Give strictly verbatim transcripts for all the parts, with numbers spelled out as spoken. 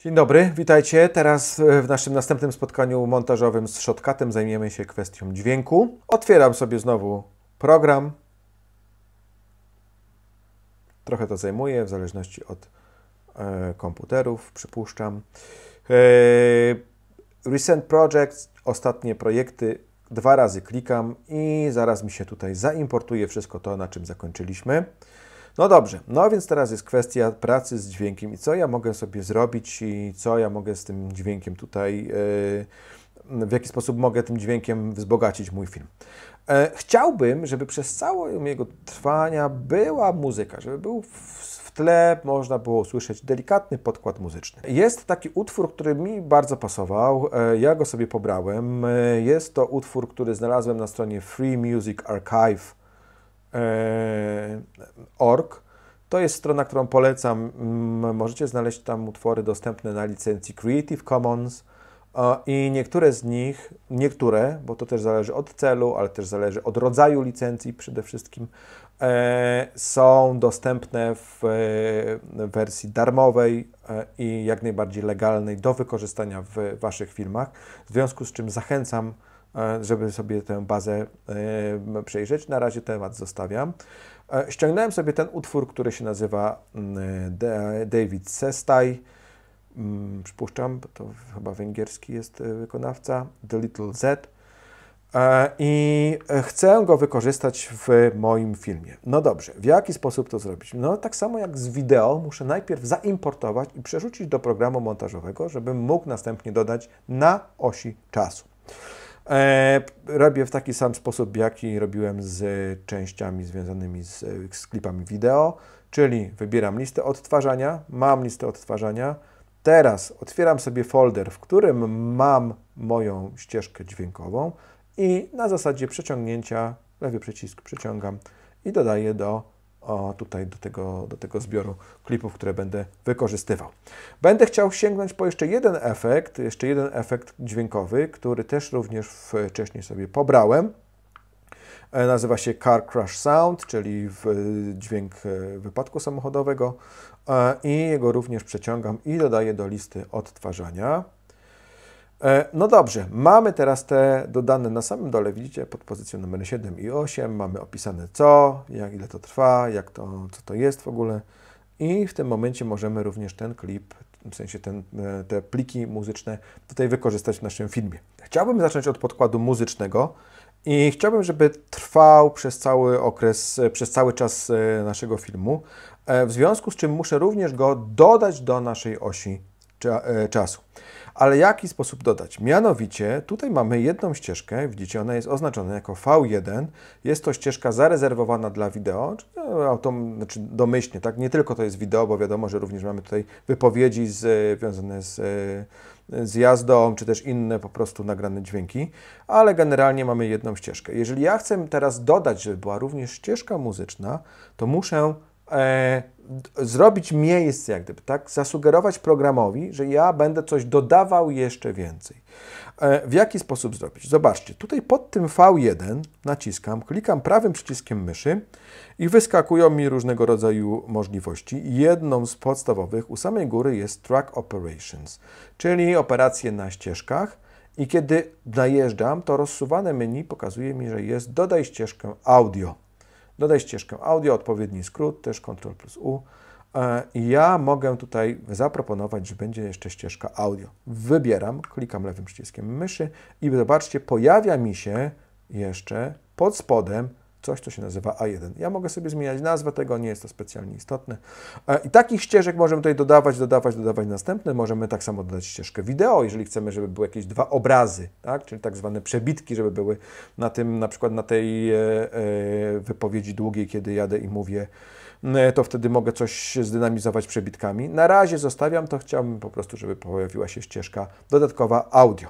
Dzień dobry, witajcie. Teraz w naszym następnym spotkaniu montażowym z Shotcutem zajmiemy się kwestią dźwięku. Otwieram sobie znowu program. Trochę to zajmuje, w zależności od e, komputerów, przypuszczam. E, recent Projects, ostatnie projekty. Dwa razy klikam i zaraz mi się tutaj zaimportuje wszystko to, na czym zakończyliśmy. No dobrze, no więc teraz jest kwestia pracy z dźwiękiem i co ja mogę sobie zrobić i co ja mogę z tym dźwiękiem tutaj, w jaki sposób mogę tym dźwiękiem wzbogacić mój film. Chciałbym, żeby przez całe jego trwania była muzyka, żeby był w tle można było usłyszeć delikatny podkład muzyczny. Jest taki utwór, który mi bardzo pasował, ja go sobie pobrałem. Jest to utwór, który znalazłem na stronie Free Music Archive kropka org. To jest strona, którą polecam. Możecie znaleźć tam utwory dostępne na licencji Creative Commons i niektóre z nich, niektóre, bo to też zależy od celu, ale też zależy od rodzaju licencji przede wszystkim, są dostępne w wersji darmowej i jak najbardziej legalnej do wykorzystania w Waszych filmach, w związku z czym zachęcam, żeby sobie tę bazę przejrzeć. Na razie temat zostawiam. Ściągnąłem sobie ten utwór, który się nazywa David Sestaj. Przypuszczam, to chyba węgierski jest wykonawca, The Little Z. I chcę go wykorzystać w moim filmie. No dobrze, w jaki sposób to zrobić? No tak samo jak z wideo, muszę najpierw zaimportować i przerzucić do programu montażowego, żebym mógł następnie dodać na osi czasu. E, robię w taki sam sposób, jaki robiłem z częściami związanymi z, z klipami wideo, czyli wybieram listę odtwarzania, mam listę odtwarzania, teraz otwieram sobie folder, w którym mam moją ścieżkę dźwiękową i na zasadzie przeciągnięcia, lewy przycisk przyciągam i dodaję do O, tutaj do tego, do tego zbioru klipów, które będę wykorzystywał. Będę chciał sięgnąć po jeszcze jeden efekt, jeszcze jeden efekt dźwiękowy, który też również wcześniej sobie pobrałem. Nazywa się Car Crash Sound, czyli dźwięk wypadku samochodowego i jego również przeciągam i dodaję do listy odtwarzania. No dobrze, mamy teraz te dodane na samym dole, widzicie, pod pozycją numer siedem i osiem, mamy opisane co, jak ile to trwa, jak to, co to jest w ogóle i w tym momencie możemy również ten klip, w sensie ten, te pliki muzyczne tutaj wykorzystać w naszym filmie. Chciałbym zacząć od podkładu muzycznego i chciałbym, żeby trwał przez cały okres, przez cały czas naszego filmu, w związku z czym muszę również go dodać do naszej osi czasu. Ale jaki sposób dodać? Mianowicie tutaj mamy jedną ścieżkę, widzicie, ona jest oznaczona jako V jeden, jest to ścieżka zarezerwowana dla wideo, autom, znaczy domyślnie, tak? Nie tylko to jest wideo, bo wiadomo, że również mamy tutaj wypowiedzi związane z, z jazdą, czy też inne po prostu nagrane dźwięki, ale generalnie mamy jedną ścieżkę. Jeżeli ja chcę teraz dodać, żeby była również ścieżka muzyczna, to muszę E, zrobić miejsce, jak gdyby, tak? Zasugerować programowi, że ja będę coś dodawał jeszcze więcej. E, w jaki sposób zrobić? Zobaczcie, tutaj pod tym V jeden naciskam, klikam prawym przyciskiem myszy i wyskakują mi różnego rodzaju możliwości. Jedną z podstawowych u samej góry jest Track Operations, czyli operacje na ścieżkach i kiedy najeżdżam, to rozsuwane menu pokazuje mi, że jest dodaj ścieżkę audio. Dodaj ścieżkę audio, odpowiedni skrót, też Ctrl plus U. I ja mogę tutaj zaproponować, że będzie jeszcze ścieżka audio. Wybieram, klikam lewym przyciskiem myszy i zobaczcie, pojawia mi się jeszcze pod spodem coś, co się nazywa A jeden. Ja mogę sobie zmieniać nazwę tego, nie jest to specjalnie istotne. I takich ścieżek możemy tutaj dodawać, dodawać, dodawać następne. Możemy tak samo dodać ścieżkę wideo, jeżeli chcemy, żeby były jakieś dwa obrazy, tak? Czyli tak zwane przebitki, żeby były na tym, na przykład na tej e, e, wypowiedzi długiej, kiedy jadę i mówię, to wtedy mogę coś zdynamizować przebitkami. Na razie zostawiam to, chciałbym po prostu, żeby pojawiła się ścieżka dodatkowa audio.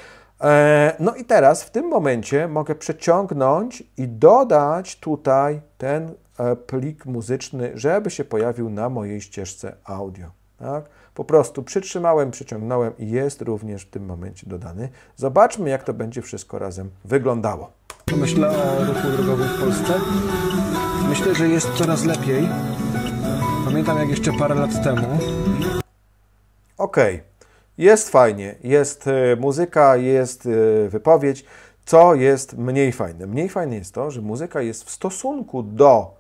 No i teraz w tym momencie mogę przeciągnąć i dodać tutaj ten plik muzyczny, żeby się pojawił na mojej ścieżce audio. Tak? Po prostu przytrzymałem, przyciągnąłem i jest również w tym momencie dodany. Zobaczmy, jak to będzie wszystko razem wyglądało. Myślę o ruchu drogowym w Polsce. Myślę, że jest coraz lepiej. Pamiętam, jak jeszcze parę lat temu Ok, jest fajnie, jest y, muzyka, jest y, wypowiedź. Co jest mniej fajne? Mniej fajne jest to, że muzyka jest w stosunku do,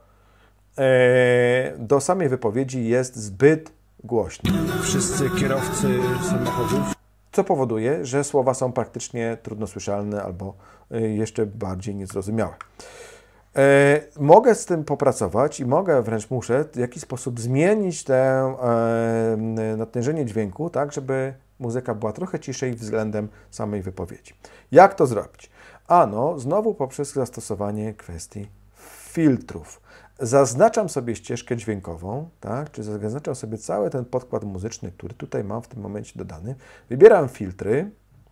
y, do samej wypowiedzi jest zbyt głośna. Wszyscy kierowcy samochodów. Co powoduje, że słowa są praktycznie trudno słyszalne albo y, jeszcze bardziej niezrozumiałe. E, mogę z tym popracować i mogę, wręcz muszę w jakiś sposób zmienić te e, natężenie dźwięku, tak, żeby muzyka była trochę ciszej względem samej wypowiedzi. Jak to zrobić? Ano, znowu poprzez zastosowanie kwestii filtrów. Zaznaczam sobie ścieżkę dźwiękową, tak, czy zaznaczam sobie cały ten podkład muzyczny, który tutaj mam w tym momencie dodany. Wybieram filtry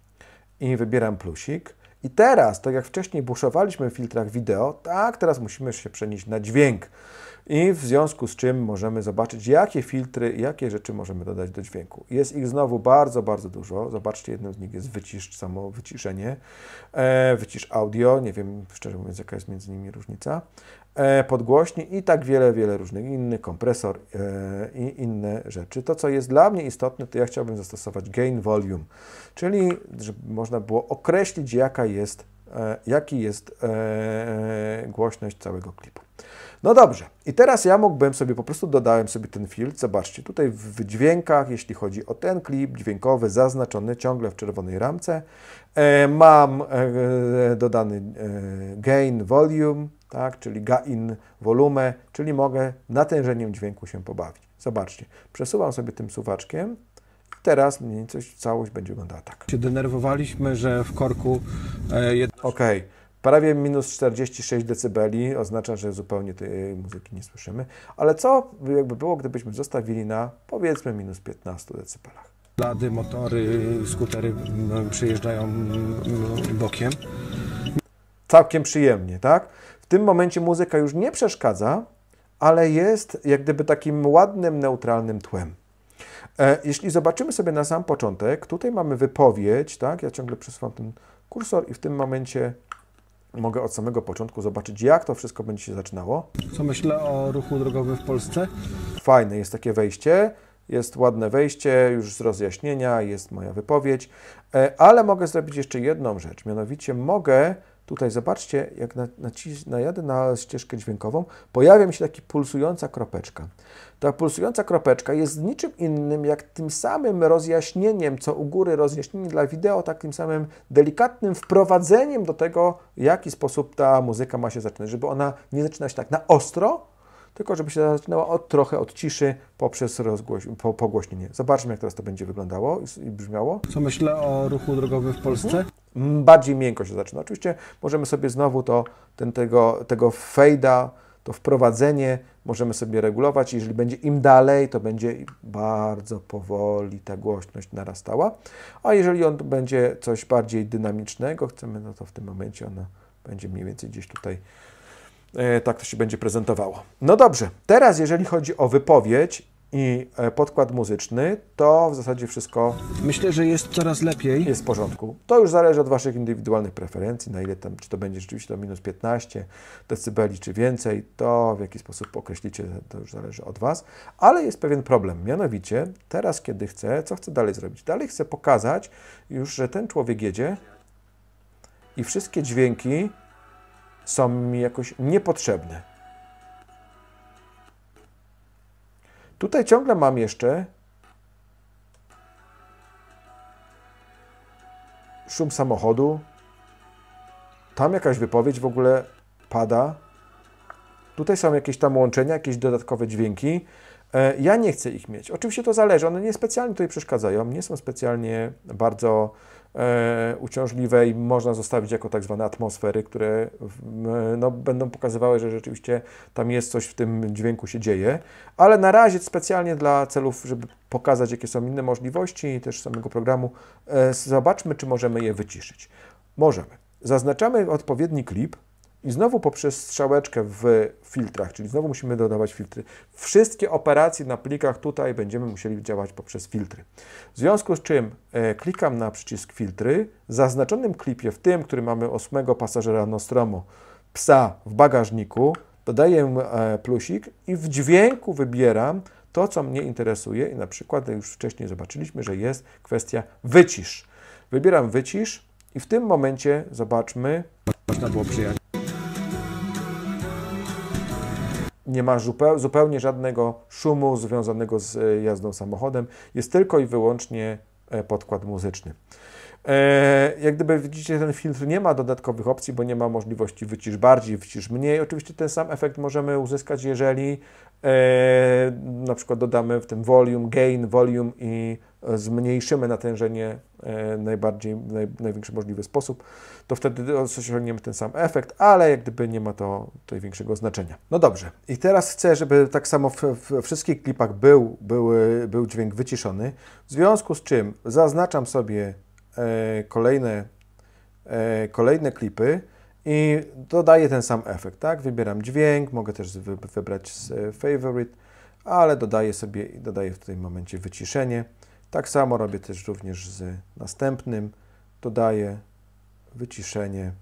i wybieram plusik. I teraz, tak jak wcześniej buszowaliśmy w filtrach wideo, tak teraz musimy się przenieść na dźwięk. I w związku z czym możemy zobaczyć, jakie filtry, jakie rzeczy możemy dodać do dźwięku. Jest ich znowu bardzo, bardzo dużo. Zobaczcie, jednym z nich jest wycisz, samo wyciszenie, e, wycisz audio, nie wiem szczerze mówiąc, jaka jest między nimi różnica, e, podgłośnik i tak wiele, wiele różnych innych, kompresor e, i inne rzeczy. To, co jest dla mnie istotne, to ja chciałbym zastosować gain volume, czyli żeby można było określić, jaka jest, e, jaki jest e, głośność całego klipu. No dobrze, i teraz ja mógłbym sobie, po prostu dodałem sobie ten filtr, zobaczcie, tutaj w dźwiękach, jeśli chodzi o ten klip dźwiękowy, zaznaczony ciągle w czerwonej ramce, e, mam e, dodany e, gain volume, tak, czyli gain volume, czyli mogę natężeniem dźwięku się pobawić. Zobaczcie, przesuwam sobie tym suwaczkiem i teraz mniej więcej całość będzie wyglądała tak. Się denerwowaliśmy, że w korku e, jed... Okej. Okay. Prawie minus czterdzieści sześć decybeli oznacza, że zupełnie tej muzyki nie słyszymy. Ale co jakby było, gdybyśmy zostawili na, powiedzmy, minus piętnaście decybelach? Lady, motory, skutery no, przyjeżdżają no, bokiem. Całkiem przyjemnie, tak? W tym momencie muzyka już nie przeszkadza, ale jest jak gdyby takim ładnym, neutralnym tłem. E, jeśli zobaczymy sobie na sam początek, tutaj mamy wypowiedź, tak? Ja ciągle przesuwam ten kursor i w tym momencie mogę od samego początku zobaczyć, jak to wszystko będzie się zaczynało. Co myślę o ruchu drogowym w Polsce? Fajne jest takie wejście, jest ładne wejście, już z rozjaśnienia, jest moja wypowiedź, ale mogę zrobić jeszcze jedną rzecz, mianowicie mogę, tutaj zobaczcie, jak najadę na ścieżkę dźwiękową, pojawia mi się taka pulsująca kropeczka. Ta pulsująca kropeczka jest niczym innym jak tym samym rozjaśnieniem, co u góry rozjaśnienie dla wideo, takim samym delikatnym wprowadzeniem do tego, w jaki sposób ta muzyka ma się zaczynać, żeby ona nie zaczyna się tak na ostro, tylko żeby się zaczynała od, trochę od ciszy poprzez rozgłoś, po, pogłośnienie. Zobaczmy, jak teraz to będzie wyglądało i, i brzmiało. Co myślę o ruchu drogowym w Polsce? Mhm. Bardziej miękko się zaczyna. Oczywiście możemy sobie znowu to, ten, tego, tego fade'a, to wprowadzenie możemy sobie regulować. Jeżeli będzie im dalej, to będzie bardzo powoli ta głośność narastała. A jeżeli on będzie coś bardziej dynamicznego, chcemy, no to w tym momencie ona będzie mniej więcej gdzieś tutaj, e, tak to się będzie prezentowało. No dobrze, teraz jeżeli chodzi o wypowiedź i podkład muzyczny, to w zasadzie wszystko... Myślę, że jest coraz lepiej. Jest w porządku. To już zależy od Waszych indywidualnych preferencji, na ile tam, czy to będzie rzeczywiście to minus piętnaście decybeli, czy więcej, to w jaki sposób określicie, to już zależy od Was. Ale jest pewien problem, mianowicie teraz, kiedy chcę, co chcę dalej zrobić? Dalej chcę pokazać już, że ten człowiek jedzie i wszystkie dźwięki są mi jakoś niepotrzebne. Tutaj ciągle mam jeszcze szum samochodu, tam jakaś wypowiedź w ogóle pada, tutaj są jakieś tam łączenia, jakieś dodatkowe dźwięki. Ja nie chcę ich mieć. Oczywiście to zależy, one nie specjalnie tutaj przeszkadzają, nie są specjalnie bardzo e, uciążliwe i można zostawić jako tak zwane atmosfery, które no, będą pokazywały, że rzeczywiście tam jest coś w tym dźwięku się dzieje, ale na razie specjalnie dla celów, żeby pokazać, jakie są inne możliwości i też samego programu, e, zobaczmy, czy możemy je wyciszyć. Możemy. Zaznaczamy odpowiedni klip, i znowu poprzez strzałeczkę w filtrach, czyli znowu musimy dodawać filtry. Wszystkie operacje na plikach tutaj będziemy musieli działać poprzez filtry. W związku z czym e, klikam na przycisk filtry. W zaznaczonym klipie, w tym, który mamy ósmego pasażera Nostromo, psa w bagażniku, dodaję e, plusik i w dźwięku wybieram To, co mnie interesuje i na przykład już wcześniej zobaczyliśmy, że jest kwestia wycisz. Wybieram wycisz i w tym momencie zobaczmy. Można było przyjechać. Nie ma zupełnie żadnego szumu związanego z jazdą samochodem. Jest tylko i wyłącznie podkład muzyczny. E, jak gdyby widzicie, ten filtr nie ma dodatkowych opcji, bo nie ma możliwości wycisz bardziej, wycisz mniej. Oczywiście ten sam efekt możemy uzyskać, jeżeli e, na przykład dodamy w tym volume, gain, volume i zmniejszymy natężenie e, najbardziej, naj, największy możliwy sposób, to wtedy osiągniemy ten sam efekt, ale jak gdyby nie ma to tutaj większego znaczenia. No dobrze, i teraz chcę, żeby tak samo w, w wszystkich klipach był, był, był dźwięk wyciszony, w związku z czym zaznaczam sobie e, kolejne, e, kolejne klipy i dodaję ten sam efekt, tak? Wybieram dźwięk, mogę też wy, wybrać z favorite, ale dodaję sobie i dodaję w tym momencie wyciszenie. Tak samo robię też również z następnym. Dodaję wyciszenie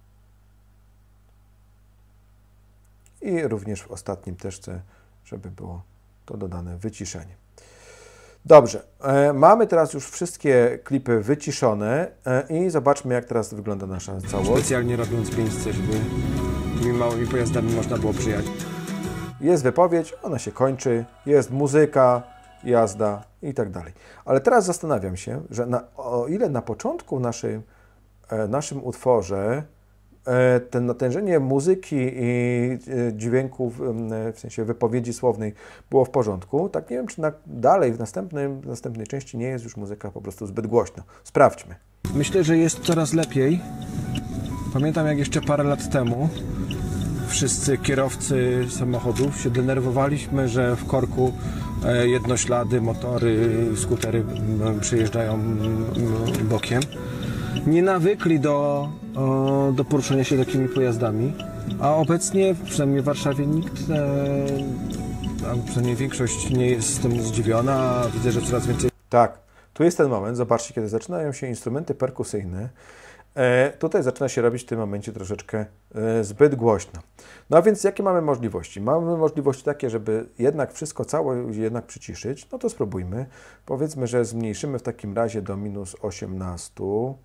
i również w ostatnim też chcę, żeby było to dodane wyciszenie. Dobrze, e, mamy teraz już wszystkie klipy wyciszone e, i zobaczmy, jak teraz wygląda nasza całość. Specjalnie robiąc miejsce, żeby tymi małymi pojazdami można było przyjechać. Jest wypowiedź, ona się kończy, jest muzyka, jazda i tak dalej. Ale teraz zastanawiam się, że na, o ile na początku w naszym, e, naszym utworze e, ten natężenie muzyki i e, dźwięków, e, w sensie wypowiedzi słownej było w porządku, tak nie wiem, czy na, dalej w, następnym, w następnej części nie jest już muzyka po prostu zbyt głośno. Sprawdźmy. Myślę, że jest coraz lepiej. Pamiętam, jak jeszcze parę lat temu wszyscy kierowcy samochodów się denerwowaliśmy, że w korku jednoślady, motory, skutery przyjeżdżają bokiem. Nie nawykli do, do poruszania się takimi pojazdami, a obecnie, przynajmniej w Warszawie, nikt, a przynajmniej większość nie jest z tym zdziwiona. Widzę, że coraz więcej... Tak, tu jest ten moment, zobaczcie, kiedy zaczynają się instrumenty perkusyjne, E, tutaj zaczyna się robić w tym momencie troszeczkę e, zbyt głośno. No a więc jakie mamy możliwości? Mamy możliwości takie, żeby jednak wszystko całe jednak przyciszyć. No to spróbujmy. Powiedzmy, że zmniejszymy w takim razie do minus osiemnaście.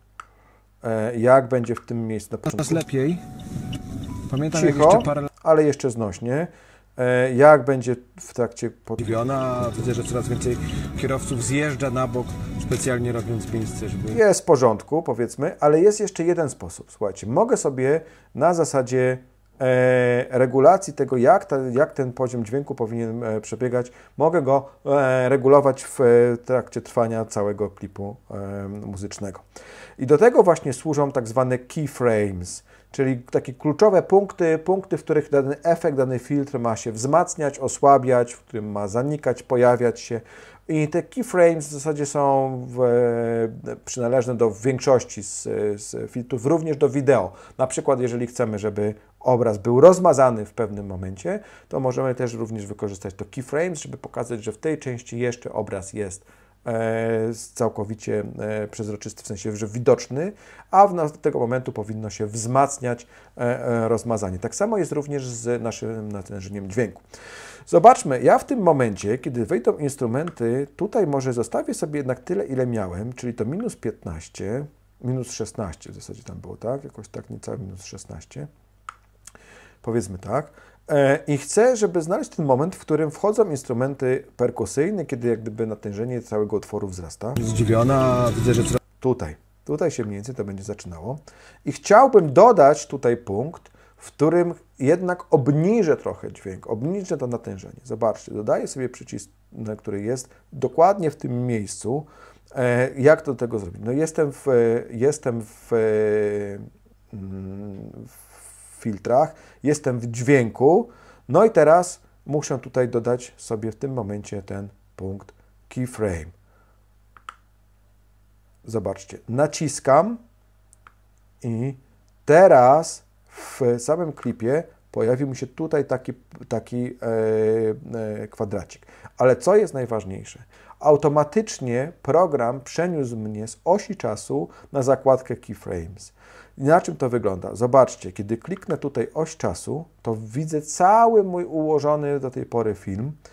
E, jak będzie w tym miejscu na początku? Coraz lepiej. Pamiętam, Cicho, jak jeszcze parę lat... ale jeszcze znośnie. E, jak będzie w trakcie... Pod... Zdziwiona. Widzę, że coraz więcej kierowców zjeżdża na bok, specjalnie robiąc miejsce, żeby... Jest w porządku, powiedzmy, ale jest jeszcze jeden sposób. Słuchajcie, mogę sobie na zasadzie e, regulacji tego, jak, ta, jak ten poziom dźwięku powinien e, przebiegać, mogę go e, regulować w e, trakcie trwania całego klipu e, muzycznego. I do tego właśnie służą tak zwane keyframes, czyli takie kluczowe punkty, punkty, w których dany efekt, dany filtr ma się wzmacniać, osłabiać, w którym ma zanikać, pojawiać się. I te keyframes w zasadzie są w, przynależne do większości z, z filtrów, również do wideo. Na przykład, jeżeli chcemy, żeby obraz był rozmazany w pewnym momencie, to możemy też również wykorzystać to keyframes, żeby pokazać, że w tej części jeszcze obraz jest e, całkowicie e, przezroczysty, w sensie, że widoczny, a w tego momentu powinno się wzmacniać e, e, rozmazanie. Tak samo jest również z naszym natężeniem dźwięku. Zobaczmy, ja w tym momencie, kiedy wejdą instrumenty, tutaj może zostawię sobie jednak tyle, ile miałem, czyli to minus piętnaście, minus szesnaście w zasadzie tam było, tak? Jakoś tak niecałe minus szesnaście. Powiedzmy tak. E, I chcę, żeby znaleźć ten moment, w którym wchodzą instrumenty perkusyjne, kiedy jak gdyby natężenie całego utworu wzrasta. Zdziwiona, widzę, że... Tutaj. Tutaj się mniej więcej to będzie zaczynało. I chciałbym dodać tutaj punkt, w którym jednak obniżę trochę dźwięk, obniżę to natężenie. Zobaczcie, dodaję sobie przycisk, który jest dokładnie w tym miejscu. Jak to do tego zrobić? No jestem w, jestem w, w filtrach, jestem w dźwięku, no i teraz muszę tutaj dodać sobie w tym momencie ten punkt keyframe. Zobaczcie, naciskam i teraz w samym klipie pojawił mi się tutaj taki, taki e, e, kwadracik. Ale co jest najważniejsze? Automatycznie program przeniósł mnie z osi czasu na zakładkę Keyframes. I na czym to wygląda? Zobaczcie, kiedy kliknę tutaj oś czasu, to widzę cały mój ułożony do tej pory film,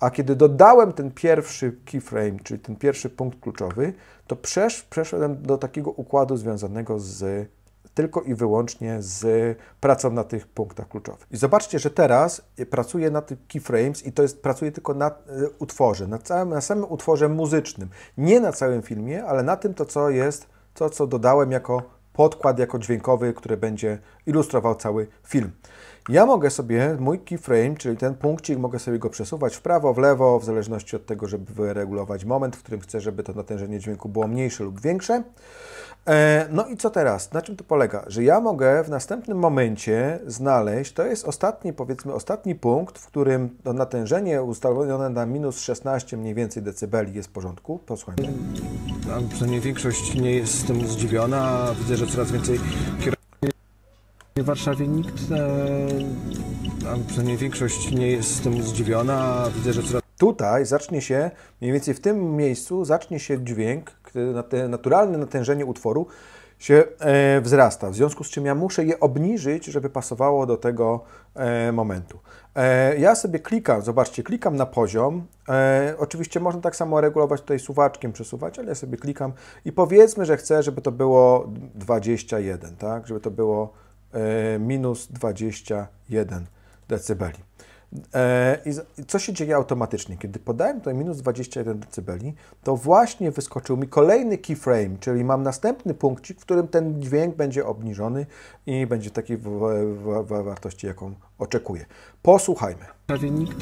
A kiedy dodałem ten pierwszy keyframe, czyli ten pierwszy punkt kluczowy, to przesz, przeszedłem do takiego układu związanego z tylko i wyłącznie z pracą na tych punktach kluczowych. I zobaczcie, że teraz pracuję na tych keyframes i to jest, pracuję tylko na y, utworze, na, całym, na samym utworze muzycznym. Nie na całym filmie, ale na tym, to co jest, to co dodałem jako podkład, jako dźwiękowy, który będzie ilustrował cały film. Ja mogę sobie, mój keyframe, czyli ten punkcik, mogę sobie go przesuwać w prawo, w lewo, w zależności od tego, żeby wyregulować moment, w którym chcę, żeby to natężenie dźwięku było mniejsze lub większe. No i co teraz? Na czym to polega? Że ja mogę w następnym momencie znaleźć, to jest ostatni, powiedzmy, ostatni punkt, w którym to natężenie ustawione na minus szesnaście mniej więcej decybeli jest w porządku. Posłuchajmy. A przynajmniej większość nie jest z tym zdziwiona. Widzę, że coraz więcej kierowców w Warszawie nikt, a przynajmniej większość nie jest z tym zdziwiona. Widzę, że coraz Tutaj zacznie się, mniej więcej w tym miejscu, zacznie się dźwięk, naturalne natężenie utworu się e, wzrasta, w związku z czym ja muszę je obniżyć, żeby pasowało do tego e, momentu. E, ja sobie klikam, zobaczcie, klikam na poziom, e, oczywiście można tak samo regulować tutaj suwaczkiem, przesuwać, ale ja sobie klikam i powiedzmy, że chcę, żeby to było dwadzieścia jeden, tak, żeby to było e, minus dwadzieścia jeden decybeli. I co się dzieje automatycznie? Kiedy podałem tutaj minus dwadzieścia jeden decybeli, to właśnie wyskoczył mi kolejny keyframe, czyli mam następny punkcik, w którym ten dźwięk będzie obniżony i będzie takiej w, w, w wartości, jaką oczekuję. Posłuchajmy. prawie nikt,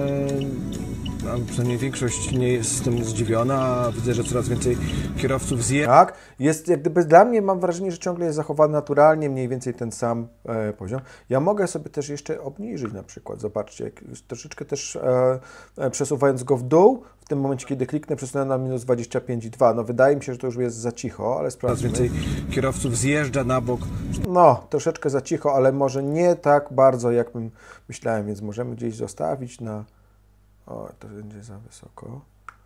a przynajmniej większość nie jest z tym zdziwiona. Widzę, że coraz więcej kierowców zje... Tak, jest jak gdyby dla mnie, mam wrażenie, że ciągle jest zachowany naturalnie, mniej więcej ten sam e, poziom. Ja mogę sobie też jeszcze obniżyć na przykład, zobaczcie, jak troszeczkę też e, e, przesuwając go w dół, w tym momencie, kiedy kliknę, przesunę na minus dwadzieścia pięć i dwa. No wydaje mi się, że to już jest za cicho, ale sprawdźmy. Coraz więcej kierowców zjeżdża na bok. No, troszeczkę za cicho, ale może nie tak bardzo, jak bym myślałem, więc możemy gdzieś zostawić na... O, to będzie za wysoko.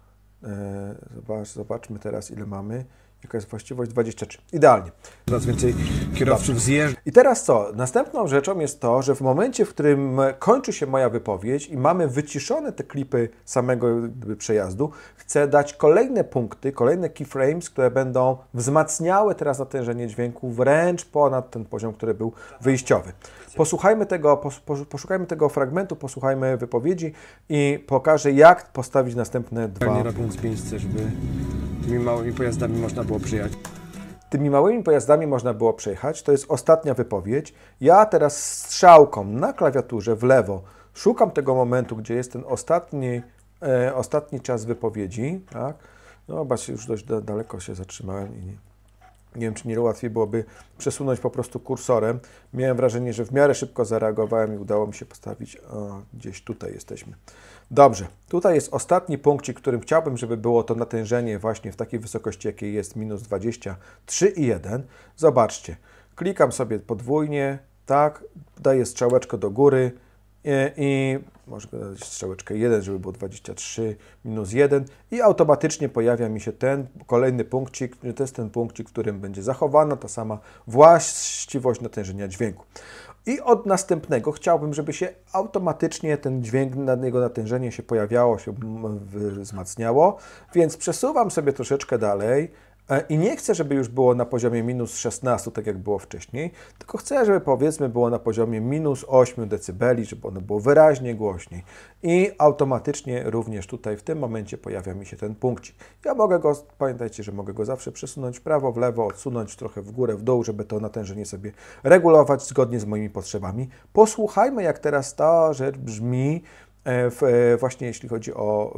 E, zobacz, zobaczmy teraz, ile mamy. Jaka jest właściwość? dwadzieścia trzy. Idealnie. Coraz więcej kierowców zjeżdża. I teraz co? Następną rzeczą jest to, że w momencie, w którym kończy się moja wypowiedź i mamy wyciszone te klipy samego przejazdu, chcę dać kolejne punkty, kolejne keyframes, które będą wzmacniały teraz natężenie dźwięku wręcz ponad ten poziom, który był wyjściowy. Posłuchajmy tego, poszukajmy tego fragmentu, posłuchajmy wypowiedzi i pokażę, jak postawić następne dwa. Nie robiąc miejsce, żeby tymi małymi pojazdami można było przyjechać. Tymi małymi pojazdami można było przejechać. To jest ostatnia wypowiedź. Ja teraz strzałką na klawiaturze w lewo szukam tego momentu, gdzie jest ten ostatni, e, ostatni czas wypowiedzi. Tak? No, zobacz, już dość da, daleko się zatrzymałem i nie, nie wiem, czy nie łatwiej byłoby przesunąć po prostu kursorem. Miałem wrażenie, że w miarę szybko zareagowałem i udało mi się postawić. O, gdzieś tutaj jesteśmy. Dobrze, tutaj jest ostatni punkcik, którym chciałbym, żeby było to natężenie właśnie w takiej wysokości, jakiej jest minus dwadzieścia trzy i jeden. Zobaczcie, klikam sobie podwójnie, tak, daję strzałeczkę do góry i, i może dać strzałeczkę jeden, żeby było dwadzieścia trzy minus jeden i automatycznie pojawia mi się ten kolejny punkcik, to jest ten punkcik, w którym będzie zachowana ta sama właściwość natężenia dźwięku. I od następnego chciałbym, żeby się automatycznie ten dźwięk, jego natężenie się pojawiało, się wzmacniało, więc przesuwam sobie troszeczkę dalej i nie chcę, żeby już było na poziomie minus szesnaście, tak jak było wcześniej, tylko chcę, żeby powiedzmy było na poziomie minus osiem decybeli, żeby ono było wyraźnie głośniej. I automatycznie również tutaj w tym momencie pojawia mi się ten punkcik. Ja mogę go, pamiętajcie, że mogę go zawsze przesunąć w prawo, w lewo, odsunąć trochę w górę, w dół, żeby to natężenie sobie regulować zgodnie z moimi potrzebami. Posłuchajmy, jak teraz ta rzecz brzmi w, właśnie jeśli chodzi o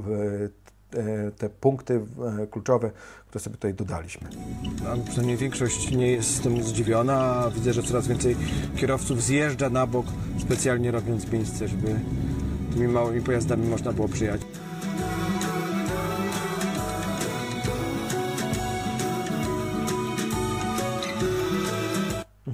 te punkty kluczowe, które sobie tutaj dodaliśmy. A przynajmniej większość nie jest z tym zdziwiona. Widzę, że coraz więcej kierowców zjeżdża na bok, specjalnie robiąc miejsce, żeby tymi małymi pojazdami można było przyjechać.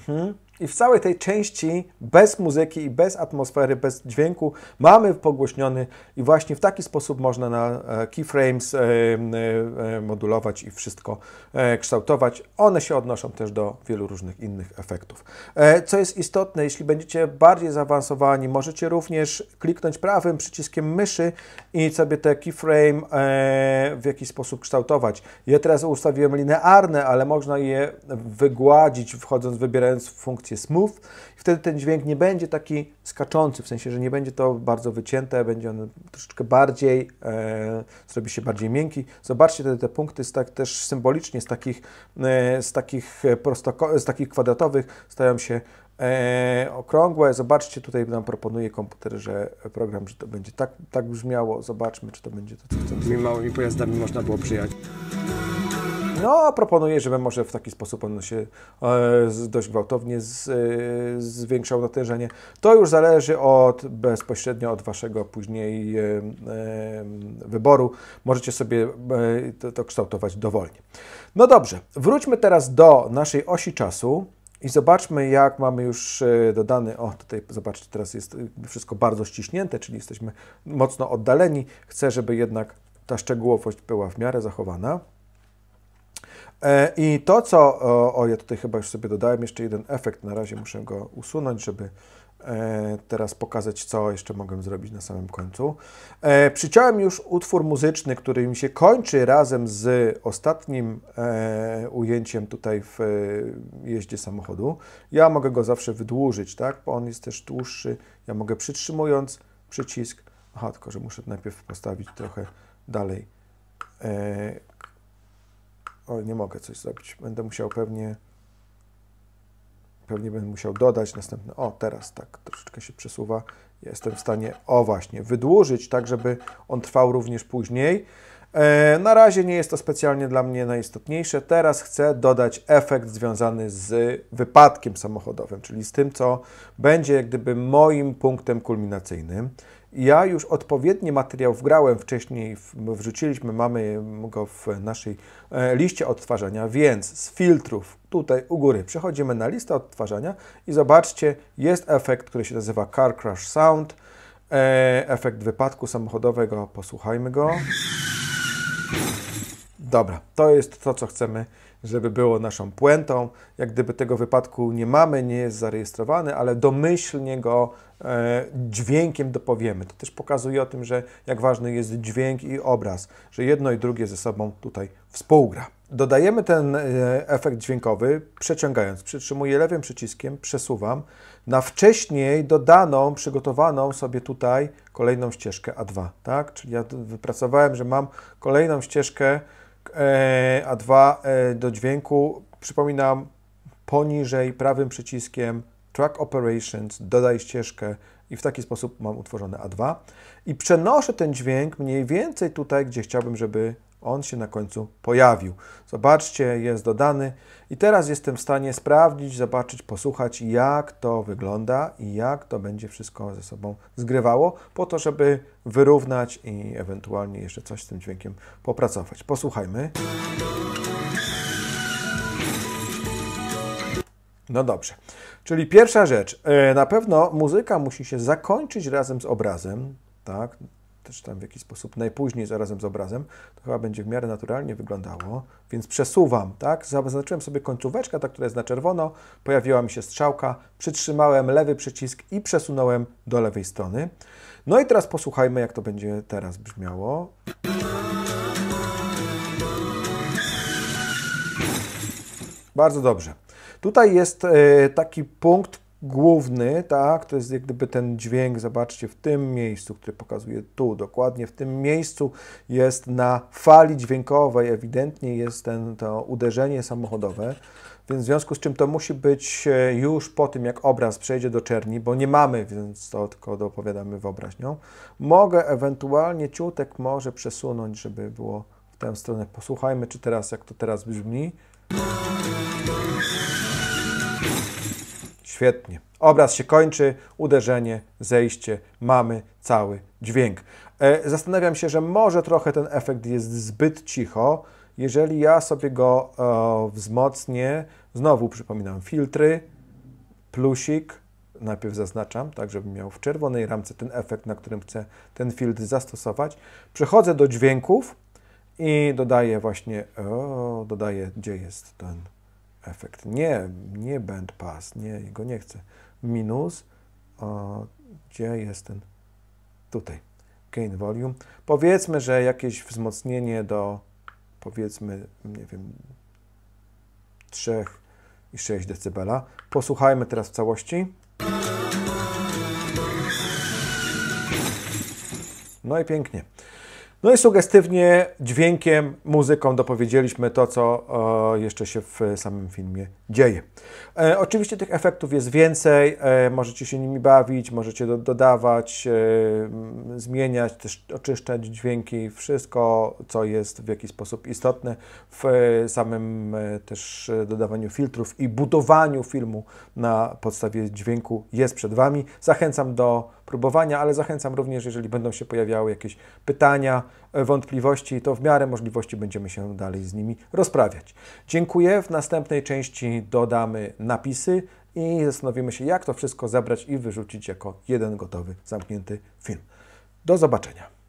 Mhm. I w całej tej części bez muzyki i bez atmosfery, bez dźwięku mamy pogłośniony i właśnie w taki sposób można na keyframes modulować i wszystko kształtować. One się odnoszą też do wielu różnych innych efektów. Co jest istotne, jeśli będziecie bardziej zaawansowani, możecie również kliknąć prawym przyciskiem myszy i sobie te keyframe w jakiś sposób kształtować. Ja teraz ustawiłem linearne, ale można je wygładzić, wchodząc, wybierając funkcję smooth i wtedy ten dźwięk nie będzie taki skaczący, w sensie, że nie będzie to bardzo wycięte, będzie on troszeczkę bardziej, e, zrobi się bardziej miękki. Zobaczcie te, te punkty z tak, też symbolicznie z takich, e, z takich prostoko, z takich kwadratowych stają się e, okrągłe. Zobaczcie, tutaj nam proponuje komputer, że program, że to będzie tak, tak brzmiało. Zobaczmy, czy to będzie to, co chcemy. Z tymi małymi pojazdami można było przyjechać. No, proponuję, żeby może w taki sposób on się e, dość gwałtownie z, e, zwiększał natężenie. To już zależy od, bezpośrednio od Waszego później e, e, wyboru. Możecie sobie e, to, to kształtować dowolnie. No dobrze, wróćmy teraz do naszej osi czasu i zobaczmy, jak mamy już e, dodany, o tutaj zobaczcie, teraz jest wszystko bardzo ściśnięte, czyli jesteśmy mocno oddaleni. Chcę, żeby jednak ta szczegółowość była w miarę zachowana. I to, co, o, o, ja tutaj chyba już sobie dodałem jeszcze jeden efekt, na razie muszę go usunąć, żeby e, teraz pokazać, co jeszcze mogę zrobić na samym końcu. E, przyciąłem już utwór muzyczny, który mi się kończy razem z ostatnim e, ujęciem tutaj w e, jeździe samochodu. Ja mogę go zawsze wydłużyć, tak, bo on jest też dłuższy. Ja mogę przytrzymując przycisk, aha, tylko że muszę najpierw postawić trochę dalej. E, O, nie mogę coś zrobić. Będę musiał pewnie, pewnie będę musiał dodać następne. O, teraz tak, troszeczkę się przesuwa. Jestem w stanie, o właśnie, wydłużyć, tak żeby on trwał również później. E, na razie nie jest to specjalnie dla mnie najistotniejsze. Teraz chcę dodać efekt związany z wypadkiem samochodowym, czyli z tym, co będzie jak gdyby moim punktem kulminacyjnym. Ja już odpowiedni materiał wgrałem wcześniej, wrzuciliśmy, mamy go w naszej liście odtwarzania, więc z filtrów tutaj u góry przechodzimy na listę odtwarzania i zobaczcie, jest efekt, który się nazywa Car Crash Sound, efekt wypadku samochodowego, posłuchajmy go. Dobra, to jest to, co chcemy, żeby było naszą puentą. Jak gdyby tego wypadku nie mamy, nie jest zarejestrowany, ale domyślnie go e, dźwiękiem dopowiemy. To też pokazuje o tym, że jak ważny jest dźwięk i obraz, że jedno i drugie ze sobą tutaj współgra. Dodajemy ten e, efekt dźwiękowy, przeciągając. Przytrzymuję lewym przyciskiem, przesuwam na wcześniej dodaną, przygotowaną sobie tutaj kolejną ścieżkę A dwa. Tak? Czyli ja wypracowałem, że mam kolejną ścieżkę A dwa do dźwięku, przypominam, poniżej prawym przyciskiem Track Operations, dodaj ścieżkę i w taki sposób mam utworzone A dwa i przenoszę ten dźwięk mniej więcej tutaj, gdzie chciałbym, żeby on się na końcu pojawił. Zobaczcie, jest dodany i teraz jestem w stanie sprawdzić, zobaczyć, posłuchać, jak to wygląda i jak to będzie wszystko ze sobą zgrywało, po to, żeby wyrównać i ewentualnie jeszcze coś z tym dźwiękiem popracować. Posłuchajmy. No dobrze, czyli pierwsza rzecz, na pewno muzyka musi się zakończyć razem z obrazem, tak? Też tam w jakiś sposób najpóźniej zarazem z obrazem, to chyba będzie w miarę naturalnie wyglądało, więc przesuwam, tak? Zaznaczyłem sobie końcóweczkę, ta, która jest na czerwono, pojawiła mi się strzałka, przytrzymałem lewy przycisk i przesunąłem do lewej strony. No i teraz posłuchajmy, jak to będzie teraz brzmiało. Bardzo dobrze. Tutaj jest e, taki punkt główny, tak, to jest jak gdyby ten dźwięk, zobaczcie, w tym miejscu, który pokazuję tu, dokładnie w tym miejscu jest na fali dźwiękowej, ewidentnie jest ten, to uderzenie samochodowe, więc w związku z czym to musi być już po tym, jak obraz przejdzie do czerni, bo nie mamy, więc to tylko dopowiadamy wyobraźnią. Mogę ewentualnie ciutek może przesunąć, żeby było w tę stronę. Posłuchajmy, czy teraz, jak to teraz brzmi. Świetnie. Obraz się kończy, uderzenie, zejście, mamy cały dźwięk. E, zastanawiam się, że może trochę ten efekt jest zbyt cicho. Jeżeli ja sobie go e, wzmocnię, znowu przypominam filtry, plusik, najpierw zaznaczam, tak żeby miał w czerwonej ramce ten efekt, na którym chcę ten filtr zastosować. Przechodzę do dźwięków i dodaję właśnie, o, dodaję, gdzie jest ten efekt. Nie, nie band pass, nie, go nie chcę. Minus, o, gdzie jest ten, tutaj, gain volume. Powiedzmy, że jakieś wzmocnienie do, powiedzmy, nie wiem, trzy i sześć decybela. Posłuchajmy teraz w całości. No i pięknie. No i sugestywnie dźwiękiem, muzyką dopowiedzieliśmy to, co o, jeszcze się w samym filmie dzieje. E, oczywiście tych efektów jest więcej, e, możecie się nimi bawić, możecie do, dodawać, e, zmieniać, też oczyszczać dźwięki, wszystko, co jest w jakiś sposób istotne w e, samym e, też dodawaniu filtrów i budowaniu filmu na podstawie dźwięku jest przed Wami. Zachęcam do próbowania, ale zachęcam również, jeżeli będą się pojawiały jakieś pytania, wątpliwości, to w miarę możliwości będziemy się dalej z nimi rozprawiać. Dziękuję. W następnej części dodamy napisy i zastanowimy się, jak to wszystko zebrać i wyrzucić jako jeden gotowy, zamknięty film. Do zobaczenia.